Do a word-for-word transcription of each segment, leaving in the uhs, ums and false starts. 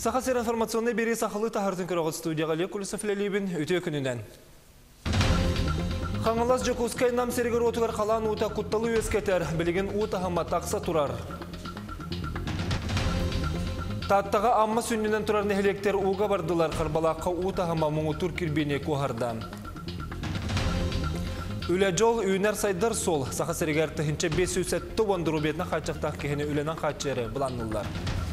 Сахасер информационный бери сахалы тахардың кірағыт студияға лекулісі філелебін өте күнінен. Қаңылас Жокускай нам сергер отығар қалан ұта құтталы өскетер, білген ұтағыма тақса тұрар. Таттаға амма сүннінен тұрар нәхелектер уға бардылар қарбалаққа ұтағыма мұңы тұр кірбене көғардан. Үлі жол үйінер сайдар сол, Сахасергер тұхынча бес жүз сәтті ондыру бетіне қачақтақ кехіне үленен қачері бұланылар.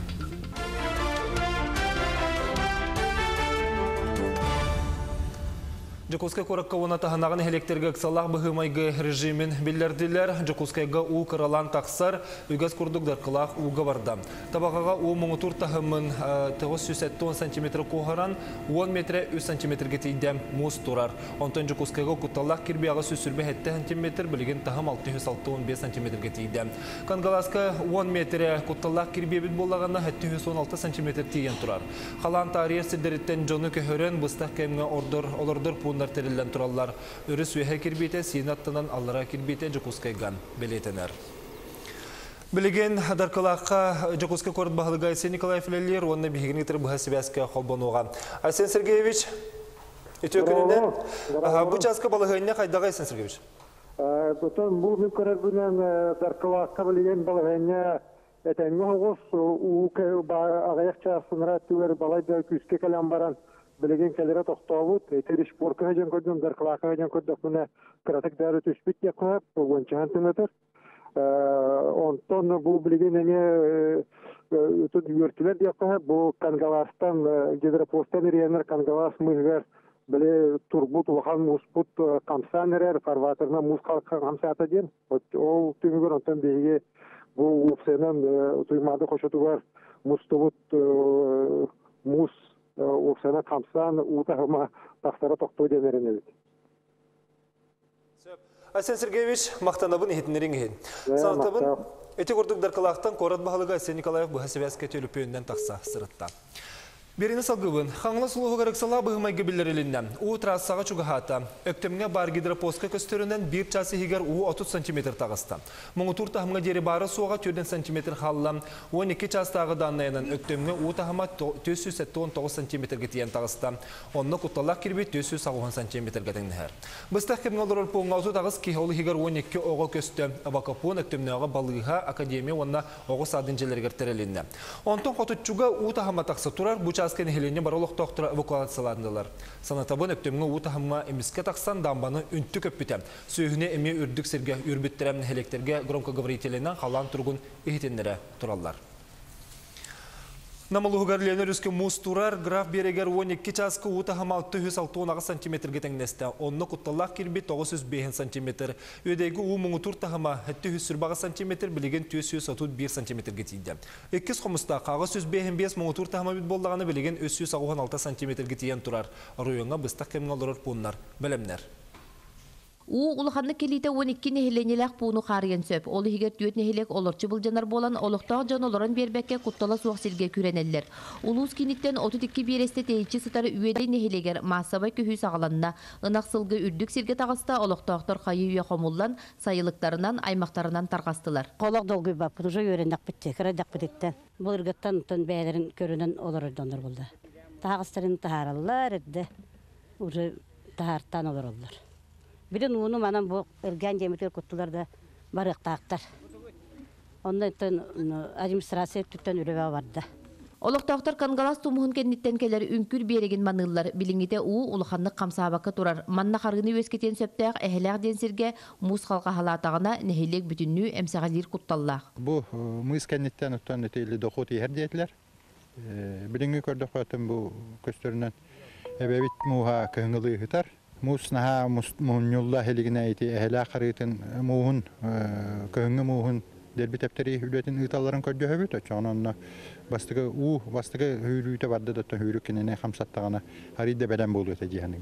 Жокускай коракка оны таханағын электерге ксалақ бұғымайғы режимін білдерділер. Жокускайға у қыралан тақсар, үгіз күрдігдер қылақ уға барды. Табағаға у мұңытур тахымын тоғыз жүз он сантиметр қоғаран, он метр үш сантиметрге тейдем мұз тұрар. Онтан Жокускайға күтталақ кербияғы сүсірбе жеті сантиметр, білген тахым алты жүз он бес сантиметрге тейдем. Кангаласка он метр күтталақ кербебіт болағына жеті жүз он алты сантиметр тейген тұрар. Қалан тария сідеріттен жоны көхөрен бұстақ кәмге олырдыр пуын терилен тураллар. Өріс өйе кірбейте, синаттынан аллара кірбейте Жокускайган білетенер. Білеген дарқылаққа Жокускай корд бағылыға Айсен Николаев Лелер, онына бігінетір бұға себәске қолбануға. Айсен Сергеевич, өте өкінінден, бұл жасқа балығайынне қайдағы Айсен Сергеевич? Бұтын бұл мүмкірер бұнан дарқылаққа білеген балығайынне әтәңі оғыз ағаяқ часынра түвер балайды күске кәлем баран Білеген кәлері тоқтауыд, әйтері шпорқа ғажан көрдім, дарқылаққа ғажан көрдік, мұны қыратық дәрі түспет яқынап, ончаған түнетір. Онтон бұл білеген әне өртілер яқынап, бұл Кангаластан, гидропостан еренер Кангалас мұзғар, біле турбут, ұлған мұспут, қамсан әрер, фарватырына мұз қалыққан қамсаты ден. Ол түмігір онтан бейге бұл ұпсенен тұймады қошыты бар, мұстығыт мұз Оқсана қамсан, ұтағыма тақсара тоқтау денерін өйді. Айсен Сергеевич, мақтанабын ехетінерін ехен. Санатабын, өте көрдік дарқалақтан қорат бағылыға Айсен Николаев бұға себәске төліп өйінден тақса сырытта. Беріні салғыбын, қаңылы сұлығы ғарықсала бұғымайғы білдірілінен, у трассаға чуғағата, өктемге бар гидропостқа көстерінен бір часы егер у отыз сантиметр тағысты. Мұңытур тағымға дері бары суға төрт сантиметр қалылам, он екі частағы данайынан өктемге у тағыма төрт жүз он тоғыз сантиметрге тиен тағысты. Онны құтталақ кербей төрт жүз он сантиметрге тәңдігер. Бұстақ кемге олар пұңғазу тағыз кейхолы егер он екі оғы көсті, абақапуын өктемнеға балыға академия онна оғы садынжелергер тәрелінді. Онтын қотытчуға у тағыма тақсы тұрар, Аскен хелене баролық тоқтыра эвакуацияландылар. Санатабын өптеміңі ұтағымға еміске тақсан дамбаны үнті көппітем. Сөйіне әме үрдік серге үрбіттеремін хелектерге громкоговорителінен қалан тұрғын ехетендері тұралар. Намылығы гәрленер үскі мұз тұрар, граф берегер он екі часқы ұтағым алты жүз он алты сантиметрге тәңнесті. Онны құтталақ кербе тоғыз жүз бес сантиметр. Өдегі ұ мұңы тұр тағыма жеті жүз сантиметр, білеген төрт жүз отыз бір сантиметрге тейді. Еккіз қомыста қағы жүз бес мұңы тұр тағыма бет болдағаны білеген үш жүз он алты сантиметрге тейен тұрар. Ройонға бұстақ кемін олырыр пұнлар, білімнер. У улаханны келите он iki нехеленелек пуну қарыен сөп. Олы егер түйет нехелек олырчы бұл жанар болан, олықтағы жан олырын бербәкке құттала суақ селге күренелер. Улуыз кенеттен отыз екі бересте тейітші сытары үйеде нехелегер массабай көхүй сағаланына, ынақ сылғы үрдік серге тағыста олықтағықтар қайы үйе қомылдан, сайылықтарынан, аймақтарынан тарғастылар. Қолақ долғы бап, уже өрендік бітті, кіредік біттен. Бұл үргіттен ұтын бәлерін көрінен олар өддоныр болды. Тағыстарын тағаралар әдді, уже тағарттан олар олар. Білін ұны манан бұл үлген жемітер күттілерді барықтақтар. Ондан администрация түттен үребе барды. Олықтақтар Кангалас тумығын кеннеттен келер үнкүр береген манылар. Біліңгете ұу ұлықанлық қамсабаққа тұрар. Манна қарғыны өскетен сөптәқ әхеләқ денсерге мұз қалға халатағына нәхелек бүтінні әмсағалер құтталлақ. Бұл мұз кеннеттен ұттан өтейлі доқуты ердетілер. Біліңгі көрді қоятын бұл көстерінен әбәбет мұға көңілі ғытар. Муснаха мунюлла хелигіне айти әхәлі қарайтын мұғын, көңі мұғын дәрбі тәптері үлетін ұйталарын көрді өбіт. Чоғынан бастығы ұу, бастығы үйрүйті барды дұттан үйрік кенене қамсаттағана арейді бәлем болу өте жиғанығын.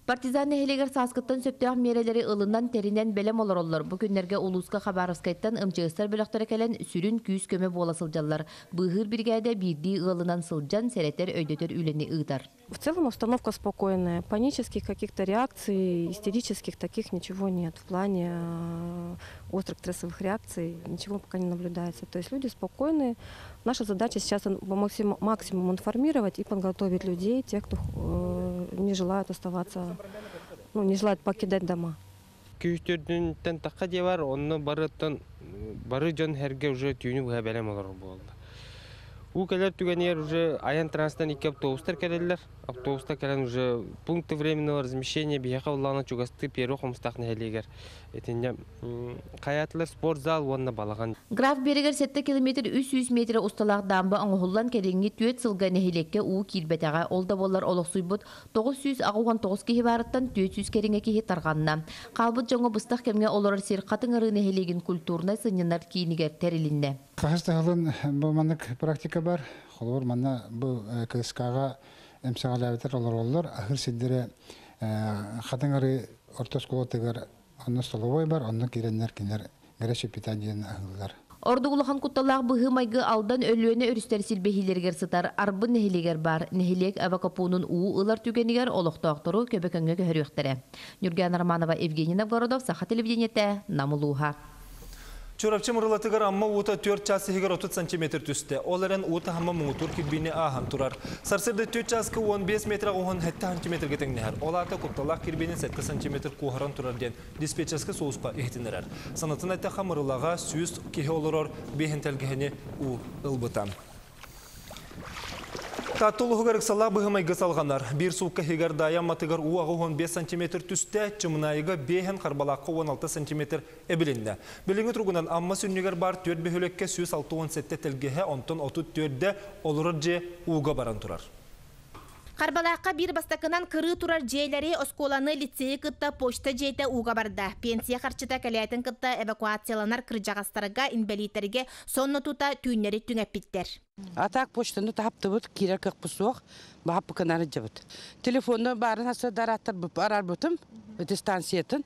Партизан нехелегер саскыттан сөптөк мерелери ылынан теринен белем олороллор. Бу күннерге Улуска Хабаровскайттан ымчыыстар бөлөктөр келен сүрүн күүс көмө бола сылжаллар. Быгыр бригада бирди ылынан сылжан серетер өйдөтөр үлени ыытар. В целом обстановка спокойная. Панических каких-то реакций, истерических таких ничего нет. В плане острых стрессовых реакций ничего пока не наблюдается. То есть люди спокойные. Наша задача сейчас по максимуму, максимуму информировать и подготовить людей, тех, кто э, не желает оставаться, ну, не желает покидать дома. Күйістердің таққа де бар, оны барыттан бары жон herge уже түйіні бұға бәлем олар болды. У келер түгенер уже аян транстан екі автобустар келелер. Автобуста келен уже пункты временного размещения бияқа олағына чугасты перу қомыстақны әлегер. Етінде қаятлар спортзал онына балаған. Граф Берегер сетте километр үч жүз метр усталақ дамбы аңғылан келеңі түйет сылға нехелекке уу килбетаға олда болар олықсуйбыт тоғыз жүз ағуған тоғыз кейі барыттан төрт жүз кереңе кейі тарғанна. Қалбыт жоңы бұстақ кемге олар сер қатын ұры нехелеген культурна сынынар кейінігер тәрелінне. Қағыстығылын бұл манық практика бар. Қолыр манна бұл кыскаға эмсагалабытар олар олар. Ахыр сиддері қатын ұры ортос қолатығыр онны столовой бар, онны керенлер кенер гәрәші питаниен ағылар. Ордуғылыған құтталақ бұғы майғы алдан өлуіне өрістер сілбехилергер сытар арбы нехилегер бар. Нехилек авакапунun уы ылар түгенігер олықтақтыру көбекөнге көріқтірі. Нүрген Арманова, Евгений Новгородов, Саха телевидениеті, Намылуға. Чурапчы мұрылатығар амма уыта төрт часы хигар отыз сантиметр түсті. Оларын уыта хамма мұңытур кирбейіне ахан тұрар. Сарсырды төрт часқы он бес метр оғын хетті сантиметр кетіңнер. Оларда құтталақ кирбейіне сәткі сантиметр қуғаран тұрар ден диспетчасқы соғысқа ехтінерер. Санатын әтті қамырылаға сүйіз кеге олырор бейін тәлгіхіне у ылбытан. Таттулығығарық сала бұғымайғы салғанар. Bir суққа хигар дая матығар уағы он бес сантиметр түсті, чымынайығы бейін қарбалаққа он алты сантиметр әбілінді. Біліңі тұрғынан амма сүннігер бар төрт бөхілекке сүйіз алты он сетте тәлгіхе онтон отыз төртте олырыр же уға баран тұрар. Карбалаққа bir бастакынан кыры турар жейлері осколаны лицейі кытта почта жейті уға барды. Пенсия қарчыта кәлейтін кытта эвакуацияланар кыржағастарға, инвалидтерге сонны тута түйінері түңәппеттер. Атак почтаны тапты бұд, кирер кық бұсуық, бағып бұқынары жабыд. Телефонны барын асы дараттар бұп, арар бұтым, дистанциятын.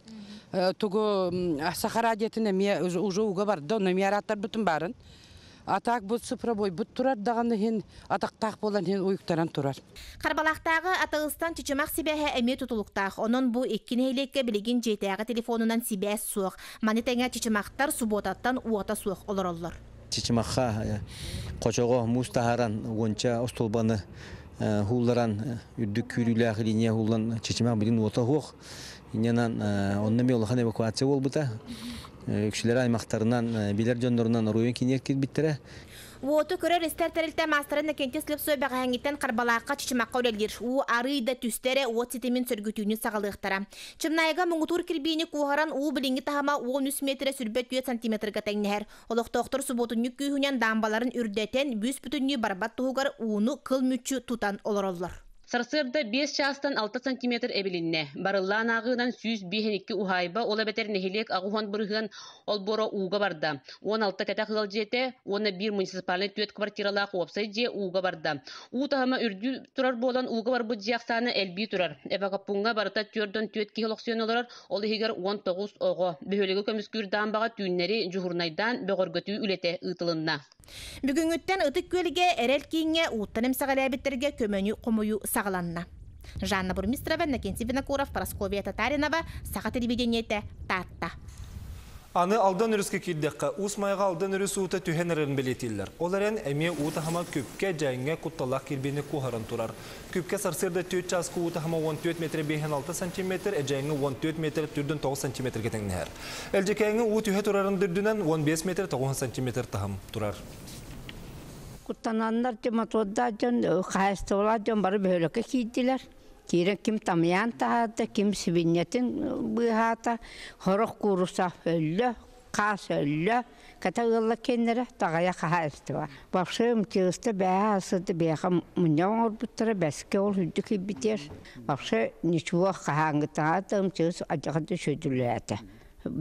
Тұғы Сахара детіне уже уға барды, оны мияраттар бұтым барын. Атак бұд сыпырабой бұд тұрар дағаны хен атақтақ болан хен ойықтаран тұрар. Қарбалақтағы атығыстан чүчімақ сибәхе әме тұтылықтақ. Оның бұл еккен eyлекке білеген жейтәғы телефонынан сибәс суық. Манетәңе чүчімақтар суботаттан уата суық олар олар. Чүчімаққа қочоғы мұстахаран онча остолбаны хулларан үрдік күрілі ақыліне хуллан чүчімақ білін уата хуқ. Иненан оннаме олақан эвакуация ол бұта. Күшілер аймақтарынан, билер жонларынан оруен кенер кетбіттірі. Уоту көрер істер тәрілті мастарын әкенте слеп сөй бәғәңеттен қарбалаққа чүчімаққа өлелер. У арыйда түстері уот сетемен сөргітүйіні сағалықтыра. Чымнайға мұңытур кірбейіні қуғаран у біліңгі тағама он үч метрі сүрбет түйет сантиметрға тәңнәр. Олықтоқтыр сұботынны күйінен дамбаларын үрдетен бүс бүтінні барбат тұғығар уыны қыл мүтчі тұтан олар-олар. Сарсырда бес частан алты сантиметр эбилинне. Барыллан ағынан сүйіз бейхенекке ухайба ола бетер нехилек ағухан бұрығын олбора уға барда. он алты кәті қылал жете, оны бір муниципалный түйет квартиралақ опсай же уға барда. У тағама үрді тұрар болан уға бар бұд жияқсаны әлбей тұрар. Эвакапунға барыта түрден түйет кейлоқсион олар, олы хегер он тоғыз оғы. Бөхөлігі көміскүр дамбаға түйіннері жүғырнайдан бөғыргөті үлете ұтылынна. Бүгінгіттен ұтық көліге әрел кейінге ұттаным сағалабеттерге көмөні қомойу сағаланна. Жанна Бурмистрова, Накенти Винокуров, Парасковия Татаринова, Саха телевидениеті Татта. Аны алдан үріске келдеққа, ұсмайға алдан үріс ұта түйенерін білетелер. Оларын әме ұта хама көпке жайынға құтталақ келбені қуғаран тұрар. Көпке сарсырда төрт жасқы ұта хама он төрт метр бейхен алты сантиметр, әжайыңы он төрт метр түрдін тоғыз сантиметр кетіңнер. Әлжекәңі ұ түйе тұрарын дүрдінен он бес метр тоғыз сантиметр тағым тұрар. Kutananlar cemaatodda can kayıstolar can barı böyle kiydiler. Kire kim tamyan tahta kim sivinyetin bu hata horok kurusa öyle kas öyle katağılla kendere tagaya kayıstova. Başım tiyasta beyazdı beyam munyavar butra beske ol hüddük biter. Başa nişva kahangı tahta tiyas acıkdı şödülete.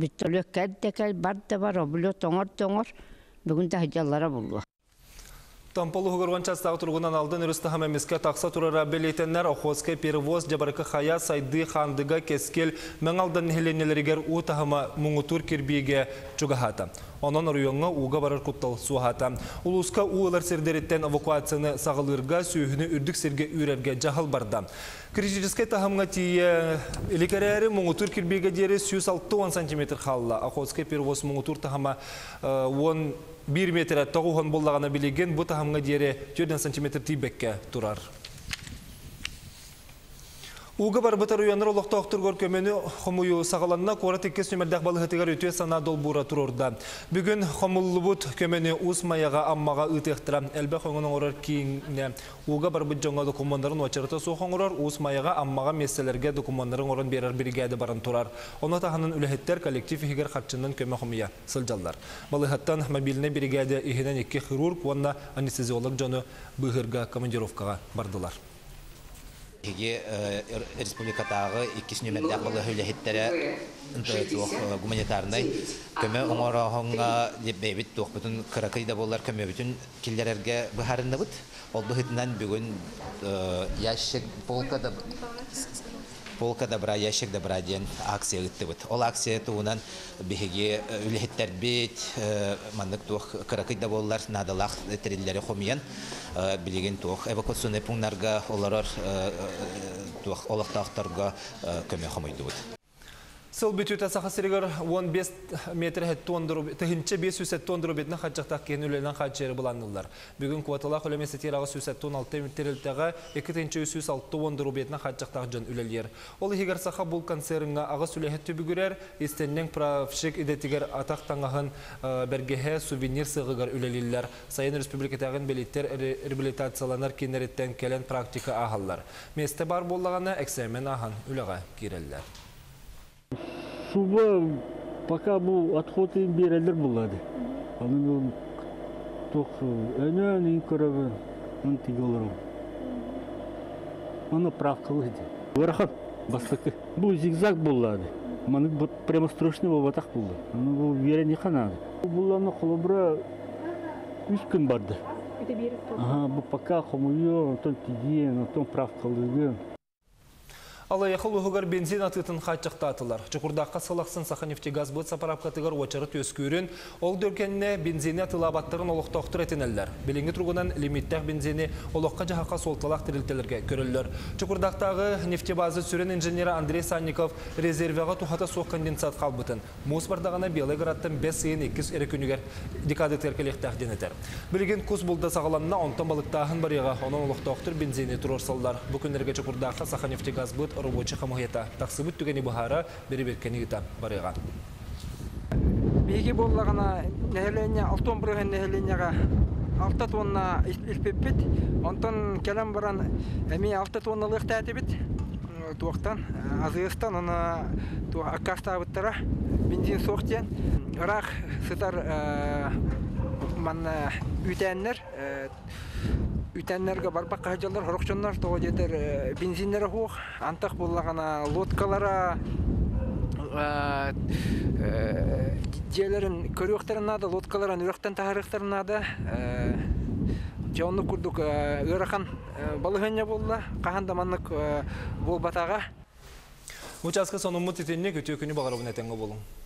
Bitoluk kaddekel barda var oblo tongar tongar bugün de hacallara buldu. Тамполу хугарган частағы тұрғынан алдын үрісті хамамеске тақса тұрара белейтенлер охозке перевоз жабарықы хая сайды хандыға кескел мәң алдан нехеленелерігер ұтағыма мұңытур кірбейге чугахата. Онын районға уға барар құттал суахата. Улуска уылар сердереттен эвакуацияны сағылырға сүйіні үрдік серге үйрерге жағыл барда. Критическай тахымға тие эликарәрі мұңытур кірбейге дері жүз алты сантиметр қалла. Охозке перевоз мұңытур тахыма он bir metre toğuğun bollağına bilegen bu tahamga diyere dört santimetre tibekке turar. Uga barbatar uyanır olaqta oqtur görkemeni xomuyu sağalanına kora tekkes nömerdaq balıhıtıgar ötüye sana dolbura tururda. Bugün xomullubut kömeni usmayaga ammaga ıtıqtıra. Elbə xoğunun orar kiyinne uga barbıt jonga dokumanların oçarıta soğun orar usmayaga ammaga meselelerge dokumanların oran berer brigade baran turar. Ona tahanın ülehetler kolektif higer xatçından köme xomuya sıljallar. Balıhıttan mobiline brigade ihinen iki xirurg vonna anesteziolog jonu bıhırga komandirovkaga bardılar. Hege Respublikadağı ikisi nömerdaq balı hülehitlere gumanitarnay köme oңора honga bebit toq bütün kırakayda bollar köme bütün killererge baharında bit. Oldu hitinden bugün yaşık polkada polkada bra yaşık da bra diyen aksiya gitti bit. Ol aksiya tuğunan bihege ülehitler bit mandık toq kırakayda bollar nadalaq terilleri xomiyan bilegen toq evakuasyon epunlarga olarar toq olaqtaqtarga köme xomaydı bit. Сыл бүтүтә сахасырыгар он беш метр хеттондыру тыгынча беш жүз тонндыру бетне хатчактак кен үлелен хатчары буланылар. Бүгүн квотала хөлемесе тирагы жүз он алты метрлтәгә икенче жүз алты тондыру бетне хатчактак жон үлелер. Ол хигәр саха бул концернга агыс үлеһе түбүгүрәр истеннең правшик идетигәр атак таңган бергеһе сувенир сыгыгар үлелилләр. Сайын республикадагы белеттер реабилитацияланар кинереттен келен практика аһаллар. Месте бар буллаганы эксамен аһан үлегә кирелләр. Суба пока bu отходы берелер булады. Аны тох энен инкорабы он тигелром. Аны правкалы ди. Варахат бастыкы. Бу зигзаг булады. Маны прямо строчный ватак булды. Аны бу верени ханады. Буланы холобра үч күн барды. Ага, бу пока хомуё, тон тиген, тон правкалы. Ала яхыл угар бензин атытын хатчактатылар. Чукурдакка салаксын Саханефтегаз бут сапарапкатыгар очары төскүрүн, ол дөркенне бензин атылабаттарын олоктоктур этенеллер. Билинги тургунан лимиттер бензини олокка жахакка солталак тирилтелерге көрөллөр. Чукурдактагы нефтебазы сүрен инженери Андрей Санников резервага тухата сук конденсат калбытын. Мус бардагана Белградтан беш сыйын эки эрекүнүгер декады теркелектер денетер. Билген кус булда сагаланна онтон балыктагын барыга онон олоктоктур бензини турурсаллар. Бу күннерге Чукурдакка Саханефтегаз бут рабочий хамухета таксыбыт түгени бухара береберкени гита барыга. Биги боллагана нехелене алтон бұрыған нехеленеға алты тонна илпеппет, онтон келем баран эми алты тонналык тәтебет. Туақтан азыыстан она туа акастабыттара бензин соқтен. Рах сытар ман үтәннер Ütənlərə barбақ қағажалар, хорықчонлар тоғы жетер бензинлері хоқ, антақ болағана лодкалара жерлерін көріқтарын ады, лодкаларын үріқтен тағырықтарын ады. Жауынны күрдік үріқан балығыне болды, қағанда манлық бол батаға. Участка сонымы тетенне көтеу күні бағарабын әтенгі болың.